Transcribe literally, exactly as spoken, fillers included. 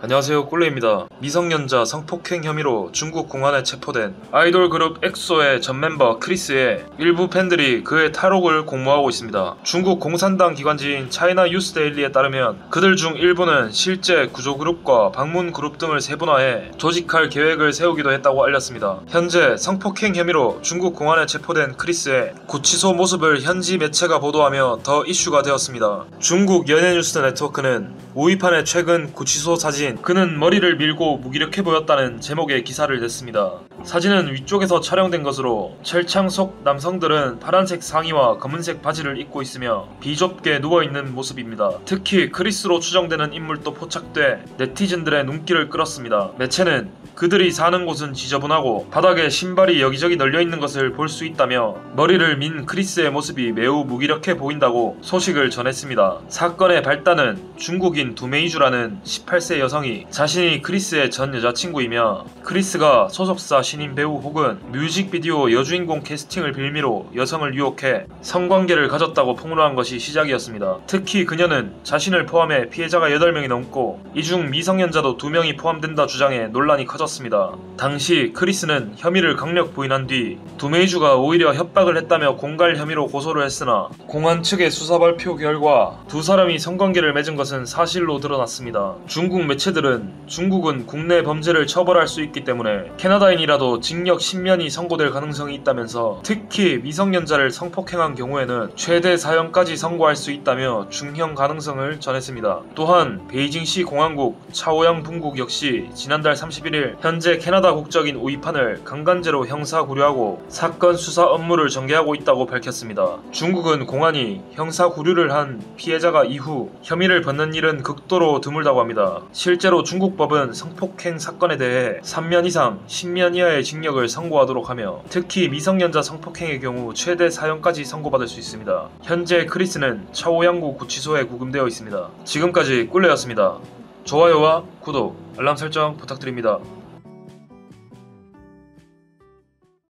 안녕하세요, 꿀레입니다. 미성년자 성폭행 혐의로 중국 공안에 체포된 아이돌 그룹 엑소의 전 멤버 크리스의 일부 팬들이 그의 탈옥을 공모하고 있습니다. 중국 공산당 기관지인 차이나 뉴스데일리에 따르면 그들 중 일부는 실제 구조그룹과 방문그룹 등을 세분화해 조직할 계획을 세우기도 했다고 알렸습니다. 현재 성폭행 혐의로 중국 공안에 체포된 크리스의 구치소 모습을 현지 매체가 보도하며 더 이슈가 되었습니다. 중국 연예뉴스 네트워크는 오이판의 최근 구치소 사진 "그는 머리를 밀고 무기력해 보였다"는 제목의 기사를 냈습니다. 사진은 위쪽에서 촬영된 것으로 철창 속 남성들은 파란색 상의와 검은색 바지를 입고 있으며 비좁게 누워있는 모습입니다. 특히 크리스로 추정되는 인물도 포착돼 네티즌들의 눈길을 끌었습니다. 매체는 그들이 사는 곳은 지저분하고 바닥에 신발이 여기저기 널려있는 것을 볼 수 있다며 머리를 민 크리스의 모습이 매우 무기력해 보인다고 소식을 전했습니다. 사건의 발단은 중국인 두메이주라는 십팔 세 여성이 자신이 크리스의 전 여자친구이며 크리스가 소속사 신인 배우 혹은 뮤직비디오 여주인공 캐스팅을 빌미로 여성을 유혹해 성관계를 가졌다고 폭로한 것이 시작이었습니다. 특히 그녀는 자신을 포함해 피해자가 여덟 명이 넘고 이 중 미성년자도 두 명이 포함된다 주장해 논란이 커졌습니다. 당시 크리스는 혐의를 강력 부인한 뒤 두메이주가 오히려 협박을 했다며 공갈 혐의로 고소를 했으나 공안 측의 수사 발표 결과 두 사람이 성관계를 맺은 것은 사실로 드러났습니다. 중국 매체들은 중국은 국내 범죄를 처벌할 수 있기 때문에 캐나다인이라도 징역 십 년이 선고될 가능성이 있다면서 특히 미성년자를 성폭행한 경우에는 최대 사형까지 선고할 수 있다며 중형 가능성을 전했습니다. 또한 베이징시 공안국 차오양 분국 역시 지난달 삼십일일 현재 캐나다 국적인 오이판을 강간죄로 형사 구류하고 사건 수사 업무를 전개하고 있다고 밝혔습니다. 중국은 공안이 형사 구류를 한 피해자가 이후 혐의를 벗는 일은 극도로 드물다고 합니다. 실제로 중국 법은 성폭행 사건에 대해 삼 년 이상 십 년 이하의 징역을 선고하도록 하며 특히 미성년자 성폭행의 경우 최대 사형까지 선고받을 수 있습니다. 현재 크리스는 차오양구 구치소에 구금되어 있습니다. 지금까지 꿀레였습니다. 좋아요와 구독, 알람 설정 부탁드립니다.